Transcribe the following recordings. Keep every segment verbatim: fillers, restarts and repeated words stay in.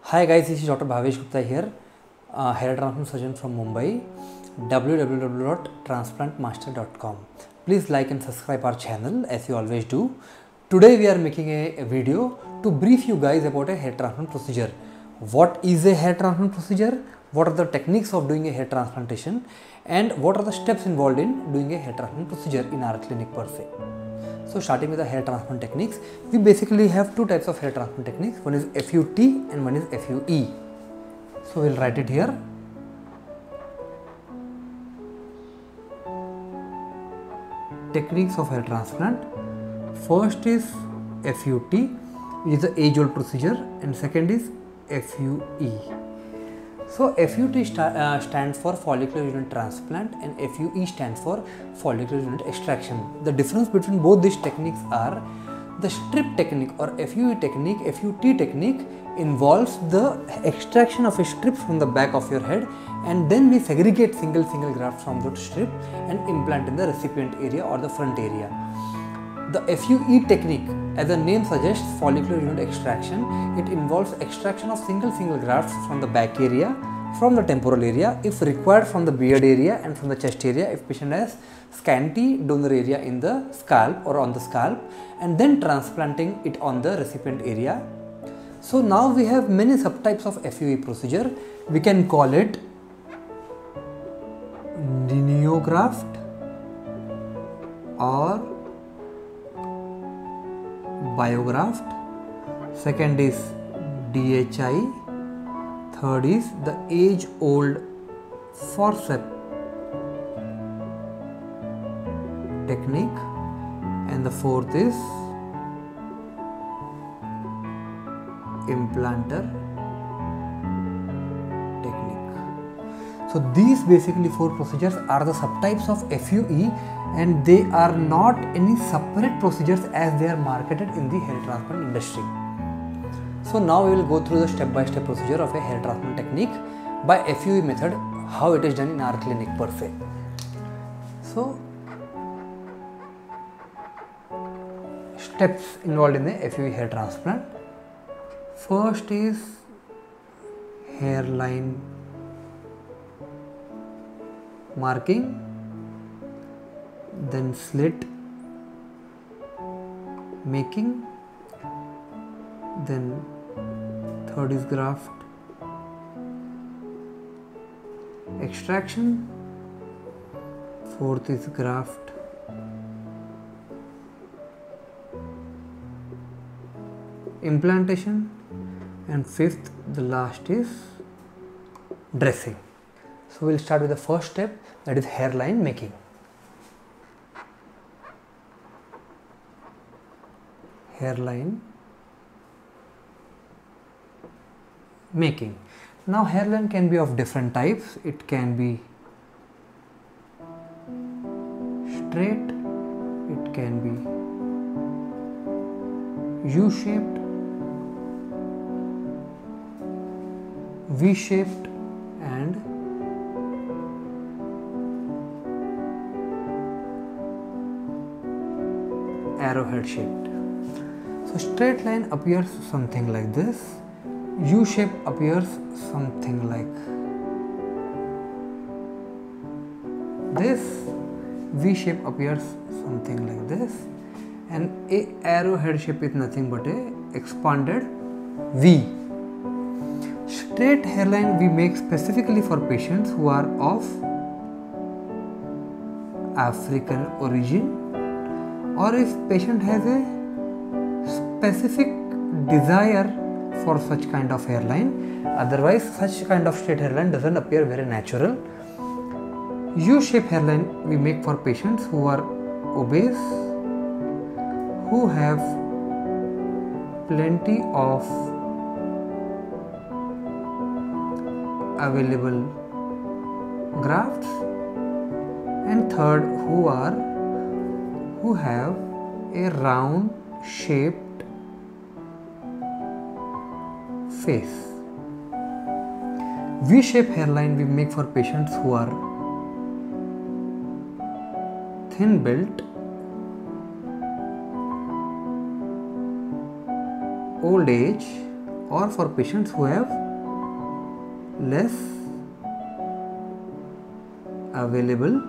Hi guys, this is Doctor Bhavesh Gupta here, uh, hair transplant surgeon from Mumbai, w w w dot transplant master dot com. Please like and subscribe our channel as you always do. Today we are making a, a video to brief you guys about a hair transplant procedure. What is a hair transplant procedure? What are the techniques of doing a hair transplantation? And what are the steps involved in doing a hair transplant procedure in our clinic per se? So starting with the hair transplant techniques, we basically have two types of hair transplant techniques. One is F U T and one is F U E. So we'll write it here. Techniques of hair transplant. First is F U T, which is the age-old procedure, and second is F U E. So F U T sta uh, stands for follicular unit transplant and F U E stands for follicular unit extraction. The difference between both these techniques are the strip technique or F U E technique, F U T technique involves the extraction of a strip from the back of your head, and then we segregate single single grafts from that strip and implant in the recipient area or the front area. The F U E technique, as the name suggests, follicular unit extraction, it involves extraction of single single grafts from the back area, from the temporal area, if required from the beard area and from the chest area if patient has scanty donor area in the scalp or on the scalp, and then transplanting it on the recipient area. So now we have many subtypes of F U E procedure. We can call it neograft or biograft, second is D H I, third is the age-old forceps technique, and the fourth is implanter technique. So these basically four procedures are the subtypes of F U E, and they are not any separate procedures as they are marketed in the hair transplant industry. So now we will go through the step-by-step procedure of a hair transplant technique by F U E method, how it is done in our clinic per se. So steps involved in the F U E hair transplant. First is hairline marking, then slit making, then third is graft extraction, fourth is graft implantation, and fifth, the last is dressing. So we'll start with the first step, that is hairline making. Hairline making. Now hairline can be of different types. It can be straight, it can be U-shaped, V-shaped, and arrowhead shaped. So straight line appears something like this, U shape appears something like this, V shape appears something like this, and a arrowhead shape is nothing but a expanded V. Straight hairline we make specifically for patients who are of African origin, or if patient has a specific desire for such kind of hairline. Otherwise such kind of straight hairline doesn't appear very natural. U-shaped hairline we make for patients who are obese, who have plenty of available grafts, and third, who are who have a round shaped face. V-shaped hairline we make for patients who are thin built, old age, or for patients who have less available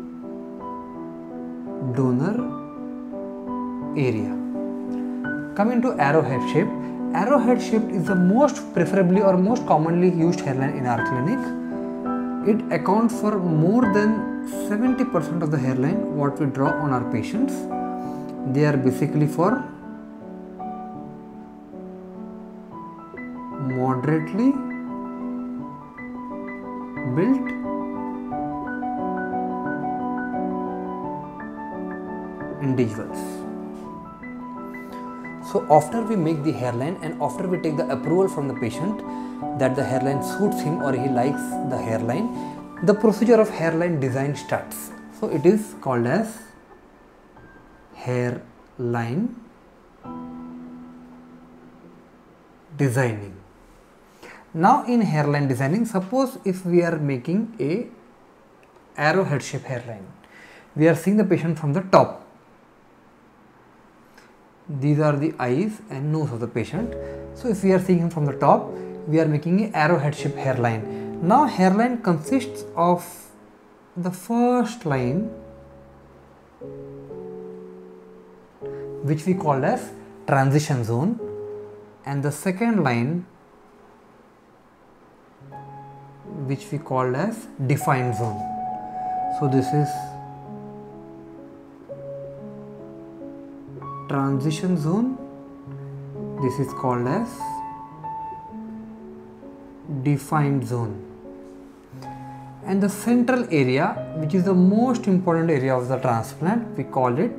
donor area. Coming to arrowhead shape, arrowhead shape is the most preferably or most commonly used hairline in our clinic. It accounts for more than seventy percent of the hairline what we draw on our patients. They are basically for moderately built individuals. So after we make the hairline and after we take the approval from the patient that the hairline suits him or he likes the hairline, the procedure of hairline design starts. So it is called as hairline designing. Now in hairline designing, suppose if we are making a arrowhead shape hairline, we are seeing the patient from the top. These are the eyes and nose of the patient. So if we are seeing him from the top, we are making an arrowhead shape hairline. Now hairline consists of the first line, which we call as transition zone, and the second line, which we call as defined zone. So this is transition zone, this is called as defined zone, and the central area, which is the most important area of the transplant, we call it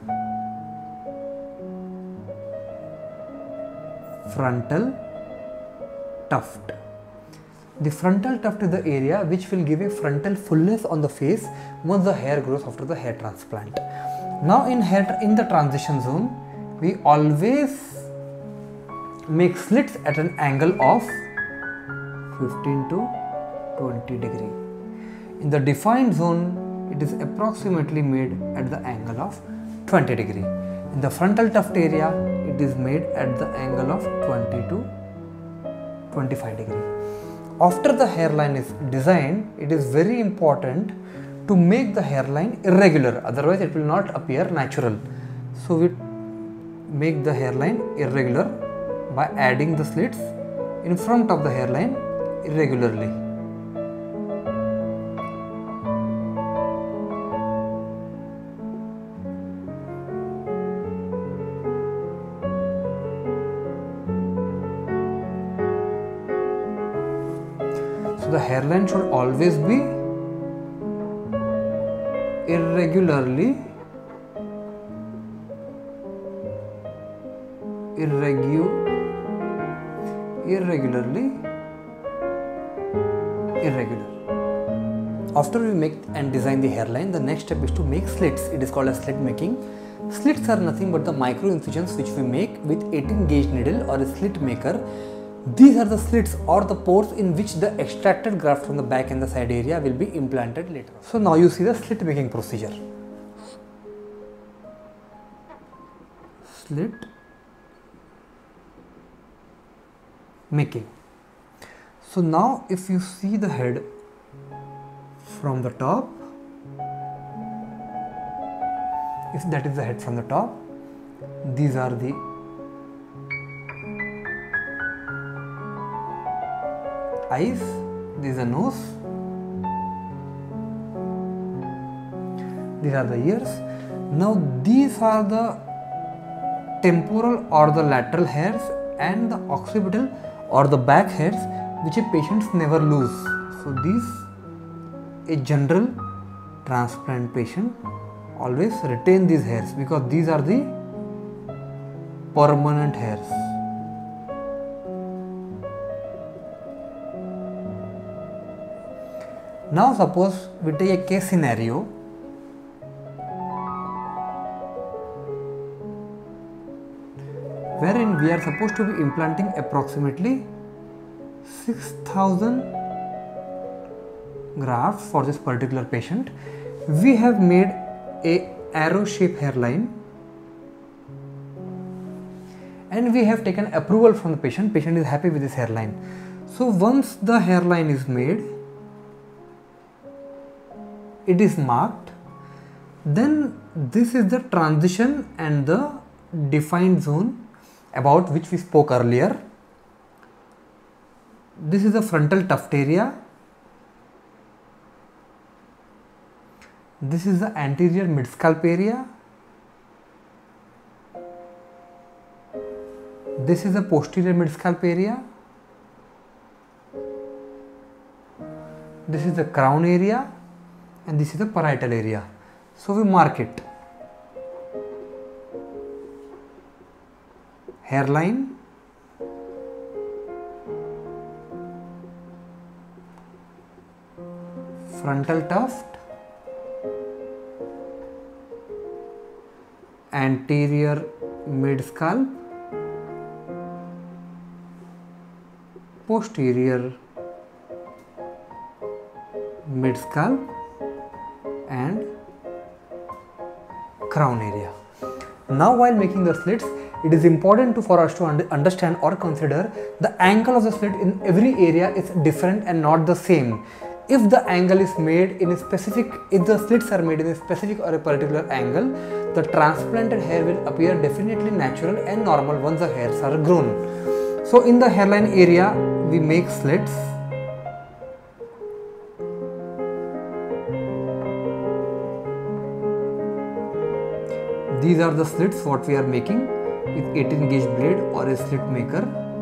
frontal tuft. The frontal tuft is the area which will give a frontal fullness on the face once the hair grows after the hair transplant. Now in hair, in the transition zone, we always make slits at an angle of fifteen to twenty degree. In the defined zone, it is approximately made at the angle of twenty degree. In the frontal tuft area, it is made at the angle of twenty to twenty-five degree. After the hairline is designed, it is very important to make the hairline irregular, otherwise it will not appear natural. So we make the hairline irregular by adding the slits in front of the hairline irregularly. So the hairline should always be irregularly irregu irregularly irregular. After we make and design the hairline, the next step is to make slits. It is called as slit making. Slits are nothing but the micro incisions which we make with eighteen gauge needle or a slit maker. These are the slits or the pores in which the extracted graft from the back and the side area will be implanted later. So now you see the slit making procedure. Slit making. So now if you see the head from the top, if that is the head from the top, these are the eyes, this is the nose, these are the ears. Now these are the temporal or the lateral hairs and the occipital or the back hairs which a patients never lose. So these, a general transplant patient always retain these hairs because these are the permanent hairs. Now suppose we take a case scenario wherein we are supposed to be implanting approximately six thousand grafts for this particular patient. We have made a arrow shape hairline and we have taken approval from the patient. Patient is happy with this hairline. So once the hairline is made, it is marked, then this is the transition and the defined zone about which we spoke earlier. This is the frontal tuft area. This is the anterior mid-scalp area. This is the posterior mid-scalp area. This is the crown area, and this is the parietal area. So we mark it. Hairline, frontal tuft, anterior mid-scalp, posterior mid-scalp, and crown area. Now while making the slits, it is important to, for us to un understand or consider the angle of the slit in every area is different and not the same. If the angle is made in a specific, if the slits are made in a specific or a particular angle, the transplanted hair will appear definitely natural and normal once the hairs are grown. So in the hairline area, we make slits. These are the slits what we are making with eighteen gauge blade or a slit maker.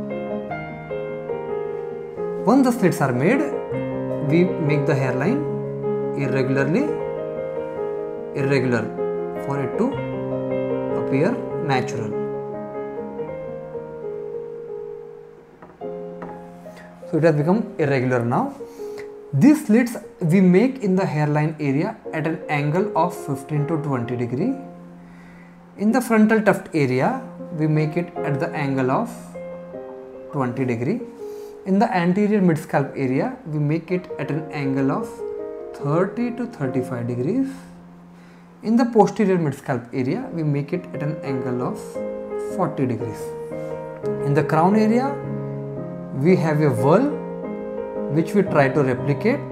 Once the slits are made, we make the hairline irregularly, irregular for it to appear natural. So it has become irregular now. These slits we make in the hairline area at an angle of fifteen to twenty degree. In the frontal tuft area, we make it at the angle of twenty degree. In the anterior mid-scalp area, we make it at an angle of thirty to thirty-five degrees. In the posterior mid-scalp area, we make it at an angle of forty degrees. In the crown area, we have a whirl which we try to replicate.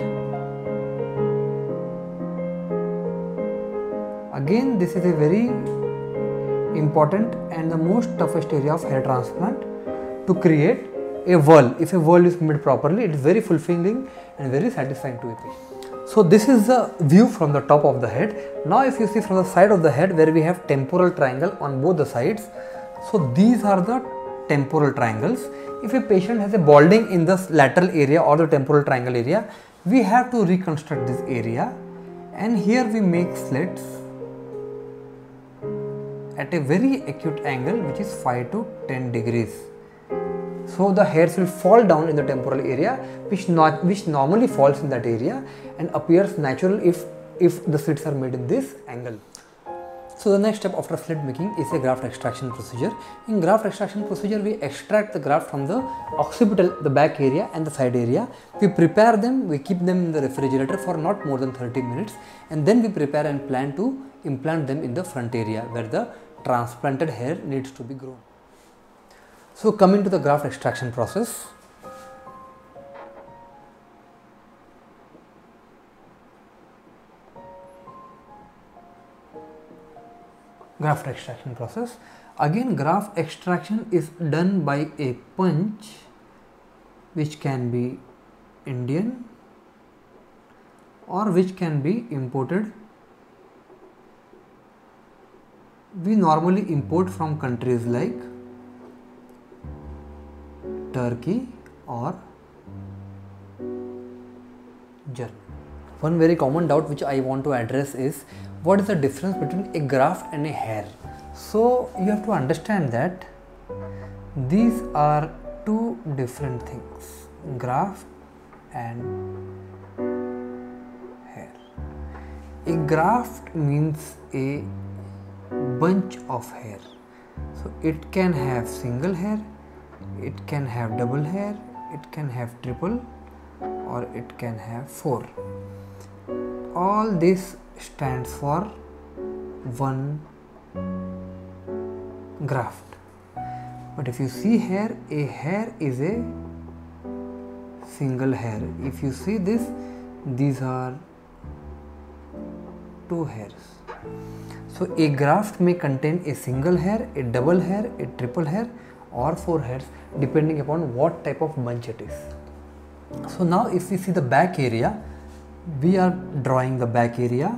Again, this is a very important and the most toughest area of hair transplant, to create a whirl. If a whirl is made properly, it is very fulfilling and very satisfying to a patient. So this is the view from the top of the head. Now if you see from the side of the head, where we have temporal triangle on both the sides, so these are the temporal triangles. If a patient has a balding in the lateral area or the temporal triangle area, we have to reconstruct this area, and here we make slits at a very acute angle which is five to ten degrees. So the hairs will fall down in the temporal area, which not which normally falls in that area and appears natural if if the slits are made in this angle. So the next step after slit making is a graft extraction procedure. In graft extraction procedure, we extract the graft from the occipital, the back area and the side area. We prepare them, we keep them in the refrigerator for not more than thirty minutes, and then we prepare and plan to implant them in the front area where the transplanted hair needs to be grown. So coming to the graft extraction process. Graft extraction process. Again, graft extraction is done by a punch, which can be Indian or which can be imported. We normally import from countries like Turkey or Germany. One very common doubt which I want to address is, what is the difference between a graft and a hair? So you have to understand that these are two different things, graft and hair. A graft means a bunch of hair. So it can have single hair, it can have double hair, it can have triple, or it can have four. All this stands for one graft. But if you see here, a hair is a single hair. If you see this, these are two hairs. So a graft may contain a single hair, a double hair, a triple hair, or four hairs, depending upon what type of bunch it is. So now if we see the back area, we are drawing the back area.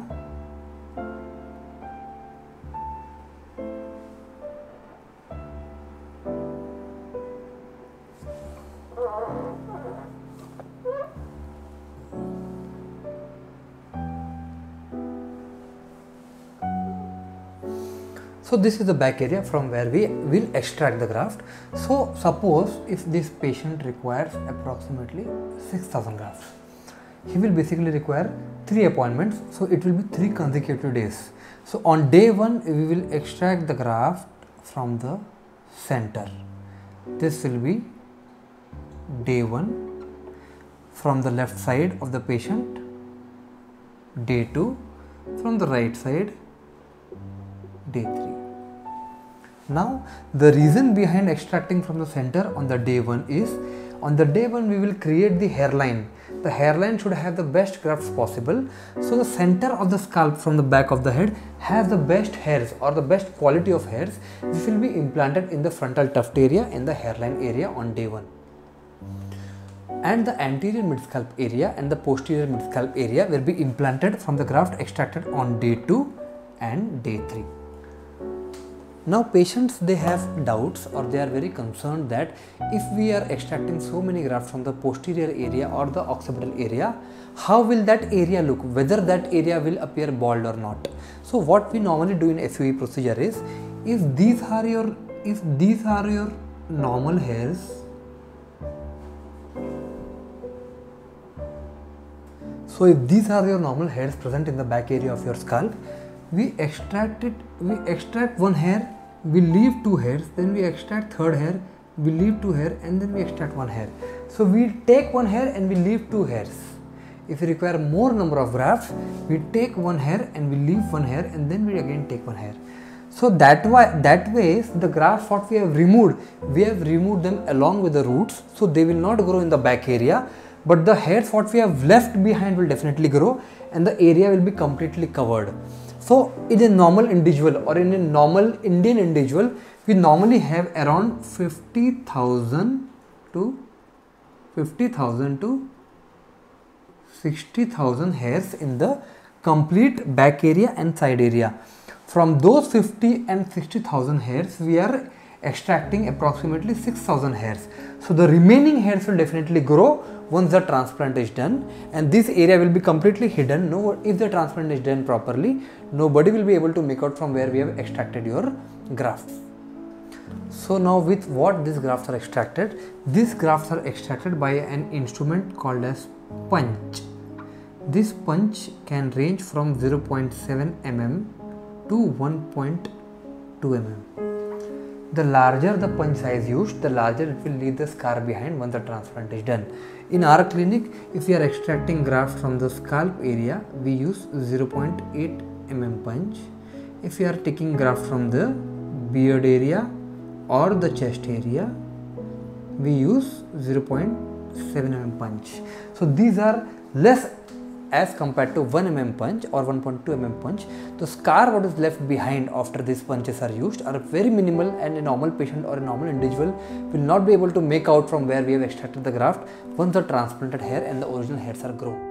So this is the back area from where we will extract the graft. So suppose if this patient requires approximately six thousand grafts, he will basically require three appointments. So it will be three consecutive days. So on day one, we will extract the graft from the center. This will be day one from the left side of the patient. Day two from the right side. Day three. Now the reason behind extracting from the center on the day one is, on the day one we will create the hairline. The hairline should have the best grafts possible. So the center of the scalp from the back of the head has the best hairs or the best quality of hairs, which will be implanted in the frontal tuft area and the hairline area on day one. And the anterior mid-scalp area and the posterior mid-scalp area will be implanted from the graft extracted on day two and day three. Now patients, they have doubts or they are very concerned that if we are extracting so many grafts from the posterior area or the occipital area, how will that area look, whether that area will appear bald or not. So what we normally do in F U E procedure is, if these are your, if these are your normal hairs, so if these are your normal hairs present in the back area of your scalp, we extract it, we extract one hair, we leave two hairs, then we extract third hair, we leave two hair, and then we extract one hair. So we take one hair and we leave two hairs. If we require more number of grafts, we take one hair and we leave one hair, and then we again take one hair. So that way, that way the grafts what we have removed, we have removed them along with the roots, so they will not grow in the back area, but the hairs what we have left behind will definitely grow and the area will be completely covered. So in a normal individual or in a normal Indian individual, we normally have around fifty thousand to fifty thousand to sixty thousand hairs in the complete back area and side area. From those fifty and sixty thousand hairs, we are extracting approximately six thousand hairs. So the remaining hairs will definitely grow once the transplant is done, and this area will be completely hidden. No, if the transplant is done properly, nobody will be able to make out from where we have extracted your grafts. So now with what these grafts are extracted? These grafts are extracted by an instrument called as punch. This punch can range from zero point seven millimeters to one point two millimeters. The larger the punch size used, the larger it will leave the scar behind once the transplant is done. In our clinic, if we are extracting graft from the scalp area, we use zero point eight millimeter punch. If we are taking graft from the beard area or the chest area, we use zero point seven millimeter punch. So these are less as compared to one millimeter punch or one point two millimeter punch. The scar what is left behind after these punches are used are very minimal, and a normal patient or a normal individual will not be able to make out from where we have extracted the graft once the transplanted hair and the original hairs are grown.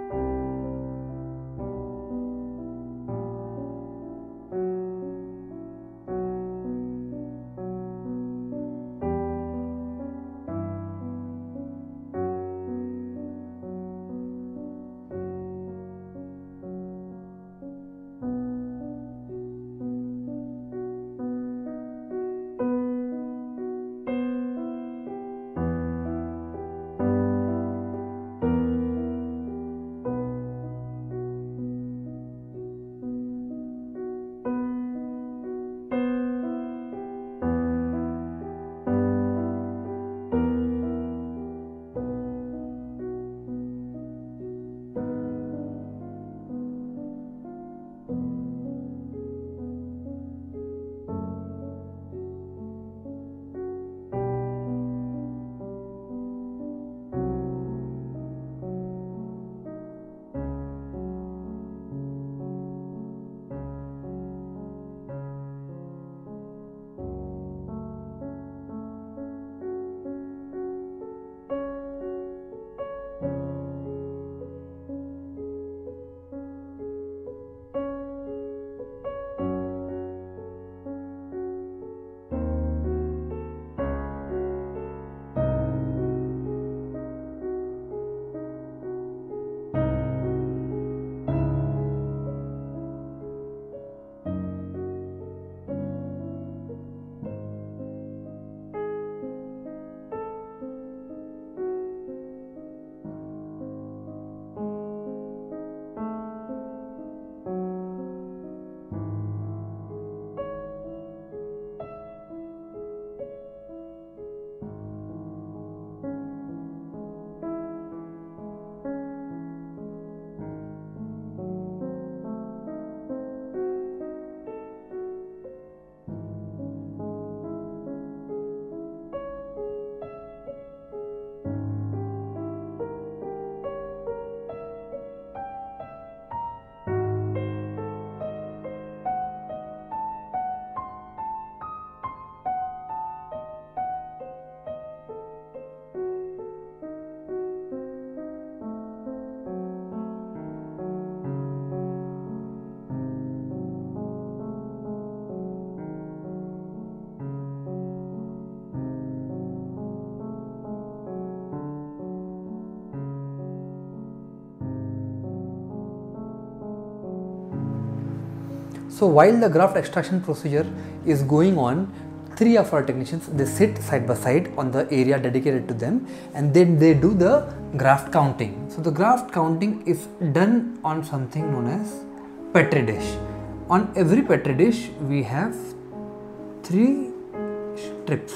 So while the graft extraction procedure is going on, three of our technicians, they sit side by side on the area dedicated to them, and then they do the graft counting. So the graft counting is done on something known as Petri dish. On every Petri dish we have three strips.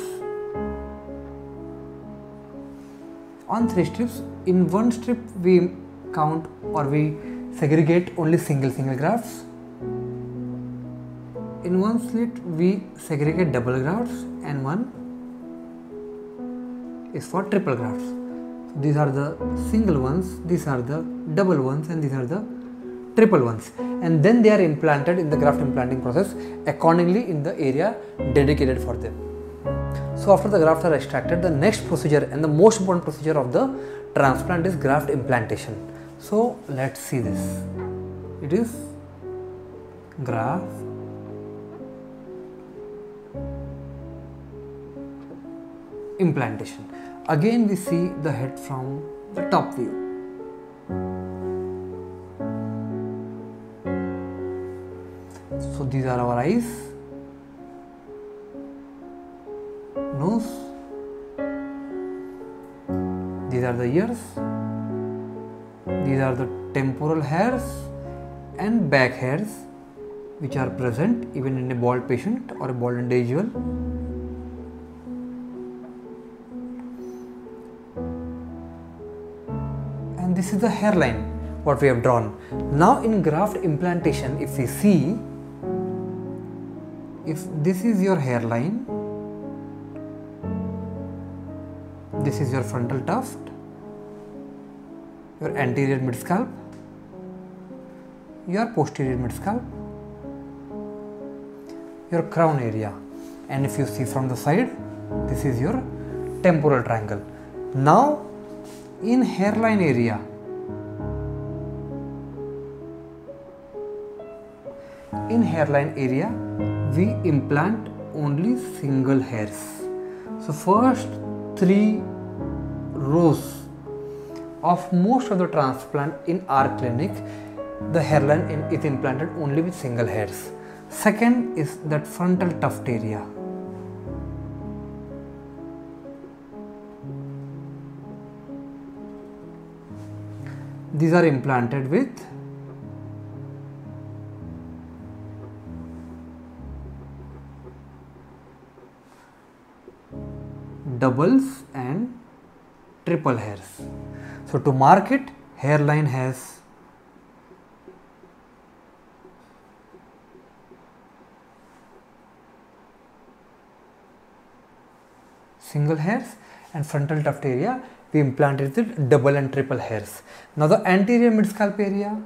On three strips, in one strip we count or we segregate only single single grafts. In one slit we segregate double grafts, and one is for triple grafts. So these are the single ones, these are the double ones, and these are the triple ones, and then they are implanted in the graft implanting process accordingly in the area dedicated for them. So after the grafts are extracted, the next procedure and the most important procedure of the transplant is graft implantation. So let's see this. It is graft implantation. Again we see the head from the top view. So these are our eyes, nose, these are the ears, these are the temporal hairs and back hairs which are present even in a bald patient or a bald individual. And this is the hairline what we have drawn. Now in graft implantation, if we see, if this is your hairline, this is your frontal tuft, your anterior mid-scalp, your posterior mid-scalp, your crown area, and if you see from the side, this is your temporal triangle. Now in hairline area, in hairline area we implant only single hairs. So first three rows of most of the transplant in our clinic, the hairline is implanted only with single hairs. Second is that frontal tuft area. These are implanted with doubles and triple hairs. So to mark it, hairline has single hairs, and frontal tuft area we implanted with double and triple hairs. Now the anterior mid-scalp area,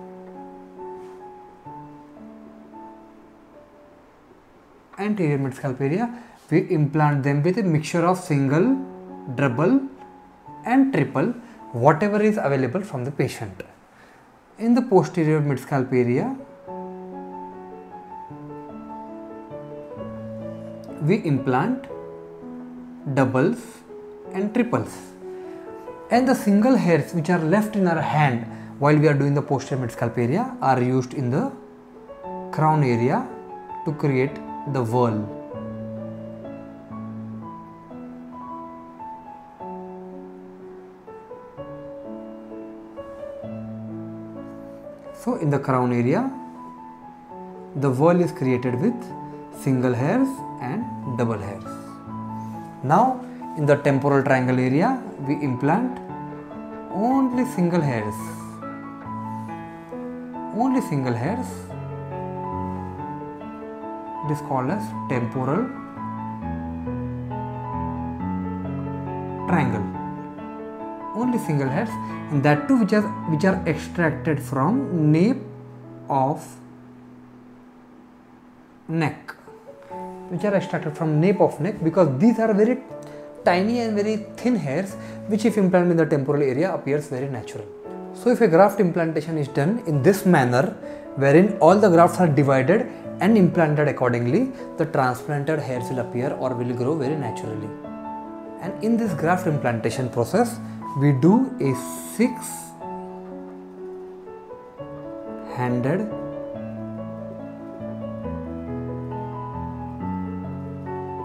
anterior mid-scalp area we implant them with a mixture of single, double and triple, whatever is available from the patient. In the posterior mid-scalp area we implant doubles and triples, and the single hairs which are left in our hand while we are doing the posterior mid-scalp area are used in the crown area to create the whorl. So in the crown area, the whorl is created with single hairs and double hairs. Now in the temporal triangle area, we implant only single hairs, only single hairs. It is called as temporal triangle. Only single hairs, and that too which are which are extracted from nape of neck, which are extracted from nape of neck, because these are very tiny and very thin hairs which if implanted in the temporal area appears very natural. So if a graft implantation is done in this manner, wherein all the grafts are divided and implanted accordingly, the transplanted hairs will appear or will grow very naturally. And in this graft implantation process, we do a six handed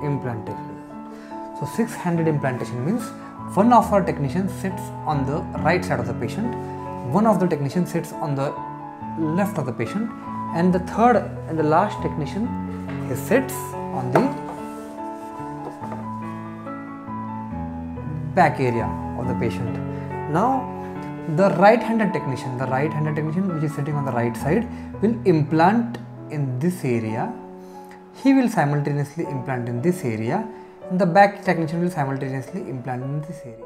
implantation. So six-handed implantation means one of our technicians sits on the right side of the patient, one of the technicians sits on the left of the patient, and the third and the last technician, he sits on the back area of the patient. Now the right-handed technician, the right-handed technician which is sitting on the right side will implant in this area. He will simultaneously implant in this area, and the back technician will simultaneously implant in this area.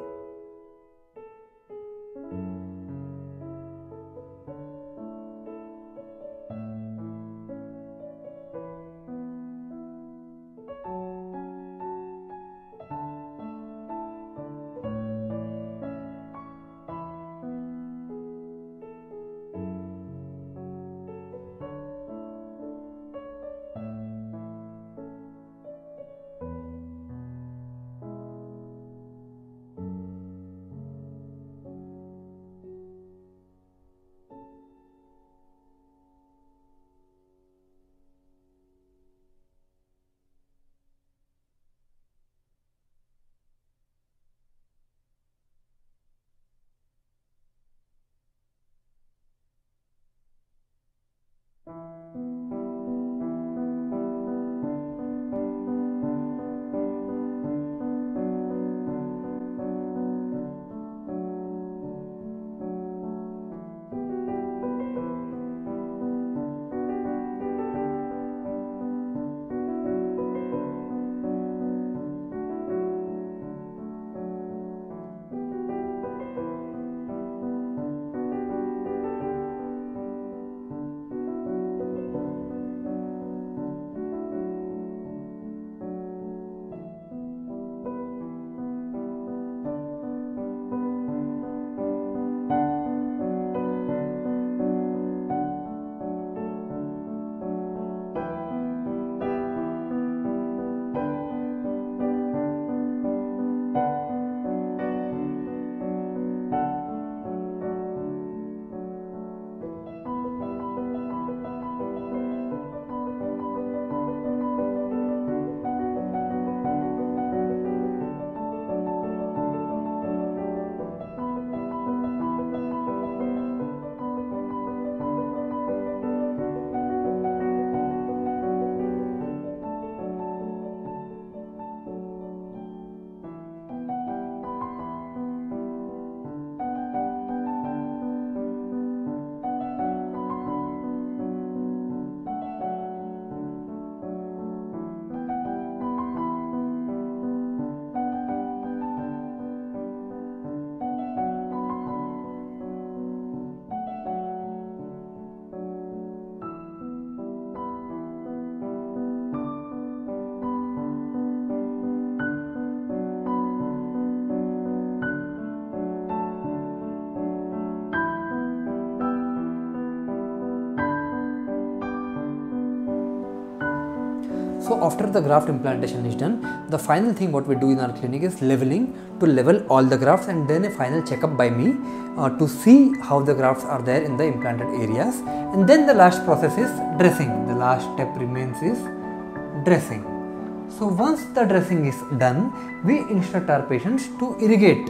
So after the graft implantation is done, the final thing what we do in our clinic is leveling, to level all the grafts, and then a final checkup by me uh, to see how the grafts are there in the implanted areas. And then the last process is dressing. The last step remains is dressing. So once the dressing is done, we instruct our patients to irrigate.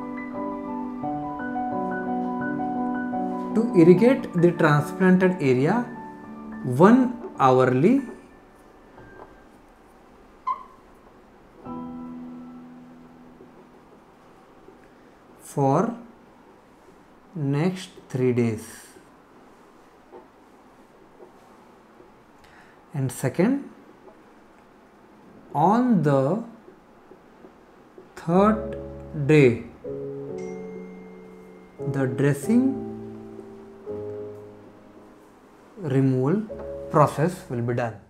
To irrigate the transplanted area one hourly for next three days. And second, on the third day, the dressing removal process will be done.